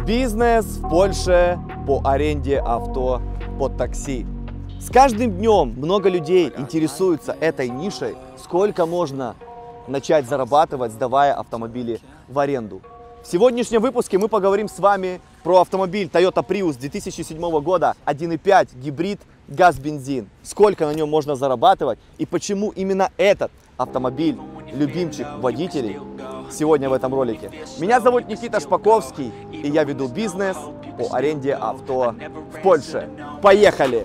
Бизнес в Польше по аренде авто под такси. С каждым днем много людей интересуются этой нишей. Сколько можно начать зарабатывать, сдавая автомобили в аренду? В сегодняшнем выпуске мы поговорим с вами про автомобиль Toyota Prius 2007 года, 1.5 гибрид, газ-бензин. Сколько на нем можно зарабатывать и почему именно этот автомобиль любимчик водителей сегодня в этом ролике. Меня зовут Никита Шпаковский, и я веду бизнес по аренде авто в Польше. Поехали!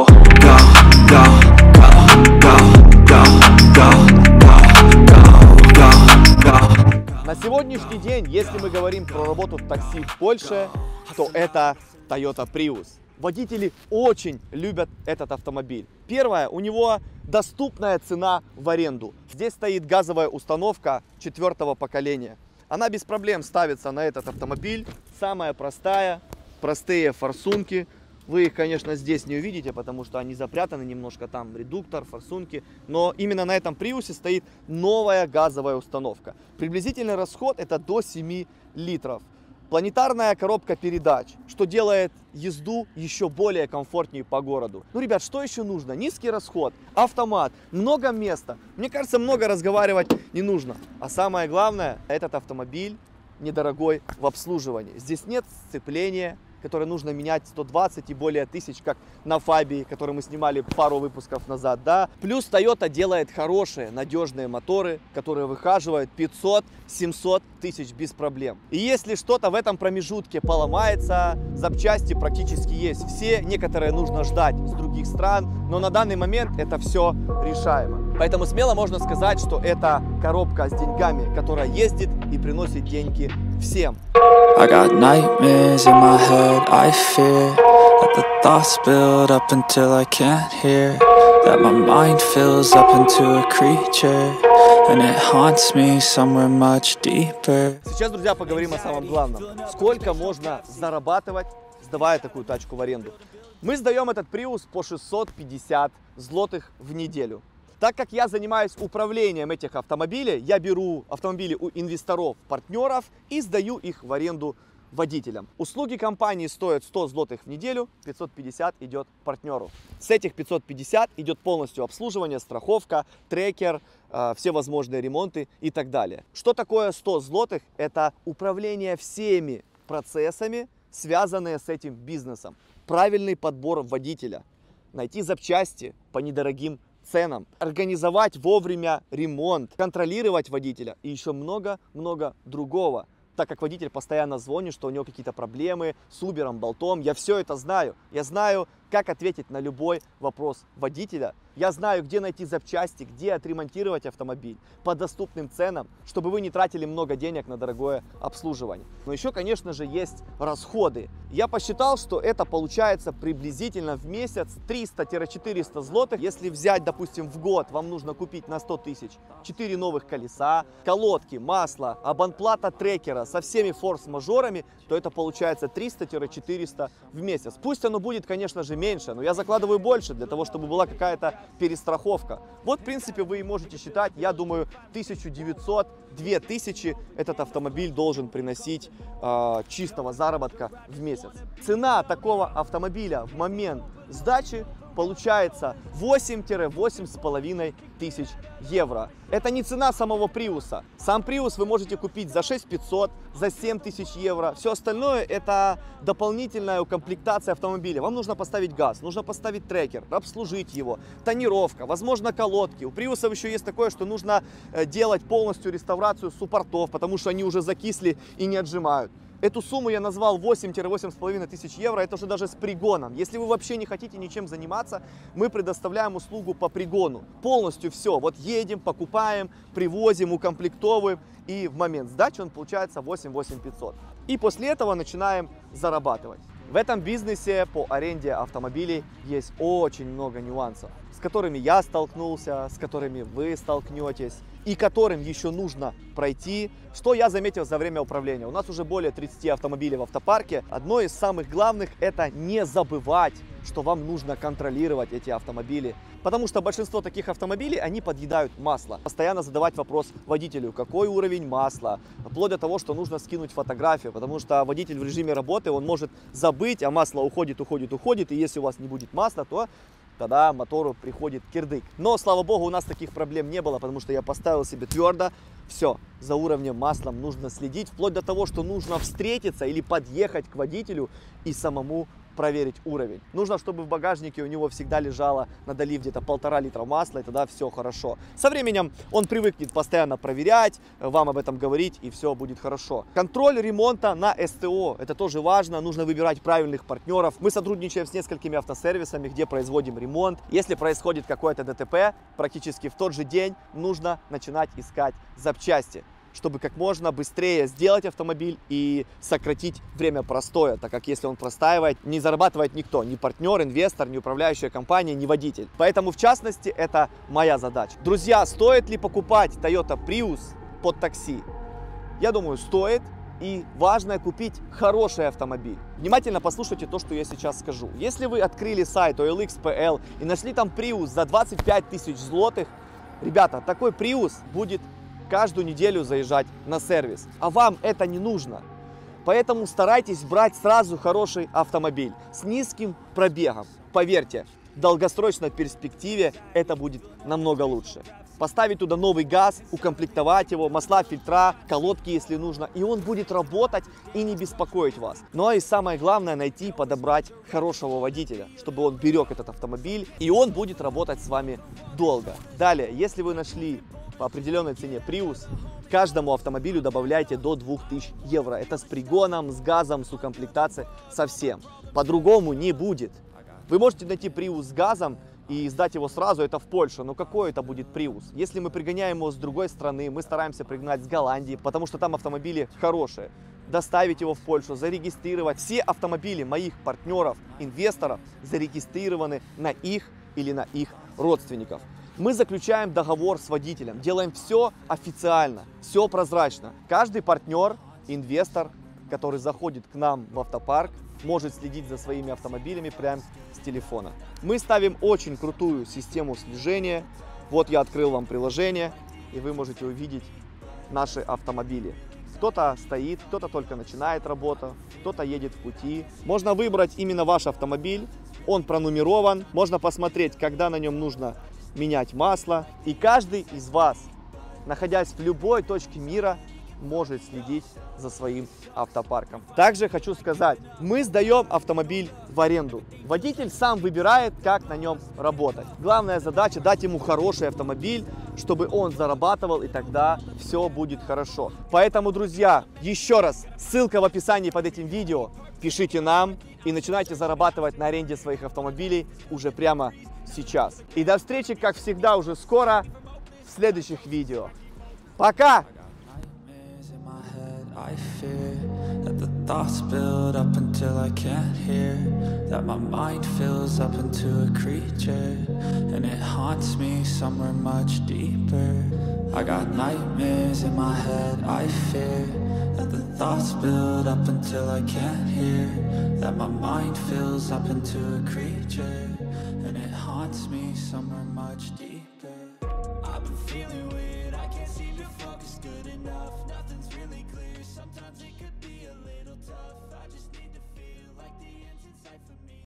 На сегодняшний день, если мы говорим про работу в такси в Польше, то это Toyota Prius. Водители очень любят этот автомобиль. Первое, у него доступная цена в аренду. Здесь стоит газовая установка 4-го поколения. Она без проблем ставится на этот автомобиль. Самая простая, простые форсунки. Вы их, конечно, здесь не увидите, потому что они запрятаны немножко, там редуктор, форсунки. Но именно на этом Приусе стоит новая газовая установка. Приблизительный расход это до 7 литров. Планетарная коробка передач, что делает езду еще более комфортнее по городу. Ну, ребят, что еще нужно? Низкий расход, автомат, много места. Мне кажется, много разговаривать не нужно. А самое главное, этот автомобиль недорогой в обслуживании. Здесь нет сцепления, которое нужно менять 120 и более тысяч, как на Фабии, который мы снимали пару выпусков назад, да. Плюс Toyota делает хорошие, надежные моторы, которые выхаживают 500-700 тысяч без проблем. И если что-то в этом промежутке поломается, запчасти практически есть все, некоторые нужно ждать с других стран, но на данный момент это все решаемо. Поэтому смело можно сказать, что это коробка с деньгами, которая ездит и приносит деньги всем. I got nightmares in my head, I fear that the thoughts build up until I can't hear, that my mind fills up into a creature, and it haunts me somewhere much deeper. Сейчас, друзья, поговорим о самом главном. Сколько можно зарабатывать, сдавая такую тачку в аренду? Мы сдаем этот Prius по 650 злотых в неделю. Так как я занимаюсь управлением этих автомобилей, я беру автомобили у инвесторов, партнеров и сдаю их в аренду водителям. Услуги компании стоят 100 злотых в неделю, 550 идет партнеру. С этих 550 идет полностью обслуживание, страховка, трекер, все возможные ремонты и так далее. Что такое 100 злотых? Это управление всеми процессами, связанные с этим бизнесом. Правильный подбор водителя, найти запчасти по недорогим ценам, организовать вовремя ремонт, контролировать водителя и еще много-много другого. Так как водитель постоянно звонит, что у него какие-то проблемы с Uber'ом, болтом, я все это знаю. Я знаю, как ответить на любой вопрос водителя. Я знаю, где найти запчасти, где отремонтировать автомобиль по доступным ценам, чтобы вы не тратили много денег на дорогое обслуживание. Но еще, конечно же, есть расходы. Я посчитал, что это получается приблизительно в месяц 300-400 злотых. Если взять, допустим, в год, вам нужно купить на 100 тысяч 4 новых колеса, колодки, масло, абонплата трекера со всеми форс-мажорами, то это получается 300-400 в месяц. Пусть оно будет, конечно же, меньше, но я закладываю больше, для того, чтобы была какая-то перестраховка. Вот, в принципе, вы и можете считать, я думаю, 1900-2000 этот автомобиль должен приносить чистого заработка в месяц. Цена такого автомобиля в момент сдачи получается 8-8,5 тысяч евро. Это не цена самого Приуса. Сам Приус вы можете купить за 6500, за 7000 евро. Все остальное это дополнительная укомплектация автомобиля. Вам нужно поставить газ, нужно поставить трекер, обслужить его, тонировка, возможно колодки. У Приусов еще есть такое, что нужно делать полностью реставрацию суппортов, потому что они уже закисли и не отжимают. Эту сумму я назвал 8-8,5 тысяч евро, это уже даже с пригоном. Если вы вообще не хотите ничем заниматься, мы предоставляем услугу по пригону. Полностью все. Вот едем, покупаем, привозим, укомплектовываем. И в момент сдачи он получается 8-8500. И после этого начинаем зарабатывать. В этом бизнесе по аренде автомобилей есть очень много нюансов. С которыми я столкнулся, с которыми вы столкнетесь и которым еще нужно пройти. Что я заметил за время управления? У нас уже более 30 автомобилей в автопарке. Одно из самых главных – это не забывать, что вам нужно контролировать эти автомобили. Потому что большинство таких автомобилей, они подъедают масло. Постоянно задавать вопрос водителю, какой уровень масла, вплоть до того, что нужно скинуть фотографию, потому что водитель в режиме работы, он может забыть, а масло уходит, и если у вас не будет масла, то тогда мотору приходит кирдык. Но, слава богу, у нас таких проблем не было, потому что я поставил себе твердо, все, за уровнем масла нужно следить, вплоть до того, что нужно встретиться или подъехать к водителю и самому проверить уровень. Нужно, чтобы в багажнике у него всегда лежало на долив где-то 1,5 литра масла, и тогда все хорошо. Со временем он привыкнет постоянно проверять, вам об этом говорить, и все будет хорошо. Контроль ремонта на СТО. Это тоже важно. Нужно выбирать правильных партнеров. Мы сотрудничаем с несколькими автосервисами, где производим ремонт. Если происходит какое-то ДТП, практически в тот же день нужно начинать искать запчасти, чтобы как можно быстрее сделать автомобиль и сократить время простоя, так как если он простаивает, не зарабатывает никто, ни партнер, инвестор, ни управляющая компания, ни водитель. Поэтому, в частности, это моя задача. Друзья, стоит ли покупать Toyota Prius под такси? Я думаю, стоит. И важно купить хороший автомобиль. Внимательно послушайте то, что я сейчас скажу. Если вы открыли сайт OLX.pl и нашли там Prius за 25 тысяч злотых, ребята, такой Prius будет каждую неделю заезжать на сервис, а вам это не нужно. Поэтому старайтесь брать сразу хороший автомобиль с низким пробегом. Поверьте, в долгосрочной перспективе это будет намного лучше. Поставить туда новый газ, укомплектовать его, масла, фильтра, колодки, если нужно, и он будет работать и не беспокоить вас. Ну и самое главное, найти и подобрать хорошего водителя, чтобы он берег этот автомобиль, и он будет работать с вами долго. Далее, если вы нашли по определенной цене Prius, каждому автомобилю добавляйте до 2000 евро. Это с пригоном, с газом, с укомплектацией, со всем. По-другому не будет. Вы можете найти Prius с газом и сдать его сразу, это в Польшу, но какой это будет Prius? Если мы пригоняем его с другой страны, мы стараемся пригнать с Голландии, потому что там автомобили хорошие, доставить его в Польшу, зарегистрировать. Все автомобили моих партнеров, инвесторов зарегистрированы на их или на их родственников. Мы заключаем договор с водителем, делаем все официально, все прозрачно. Каждый партнер, инвестор, который заходит к нам в автопарк, может следить за своими автомобилями прямо с телефона. Мы ставим очень крутую систему слежения. Вот я открыл вам приложение, и вы можете увидеть наши автомобили. Кто-то стоит, кто-то только начинает работу, кто-то едет в пути. Можно выбрать именно ваш автомобиль, он пронумерован, можно посмотреть, когда на нем нужно менять масло. И каждый из вас, находясь в любой точке мира, может следить за своим автопарком. Также хочу сказать, мы сдаем автомобиль в аренду. Водитель сам выбирает, как на нем работать. Главная задача дать ему хороший автомобиль, чтобы он зарабатывал, и тогда все будет хорошо. Поэтому, друзья, еще раз, ссылка в описании под этим видео. Пишите нам и начинайте зарабатывать на аренде своих автомобилей уже прямо сейчас. И до встречи, как всегда, уже скоро в следующих видео. Пока! I fear that the thoughts build up until I can't hear, that my mind fills up into a creature, and it haunts me somewhere much deeper. I got nightmares in my head, I fear that the thoughts build up until I can't hear, that my mind fills up into a creature, and it haunts me somewhere much deeper. I've been feeling